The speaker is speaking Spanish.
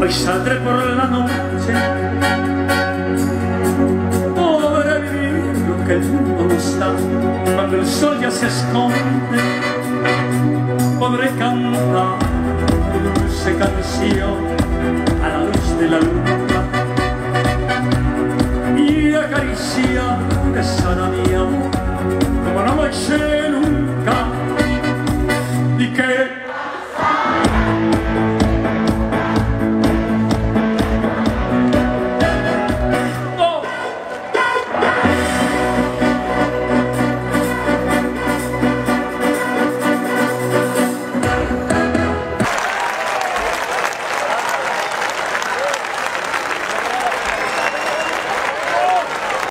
Hoy saldré por la noche, podré vivir lo que el mundo no está. Cuando el sol ya se esconde, podré cantar una dulce canción a la luz de la luna y acariciar esa mi amor como una noche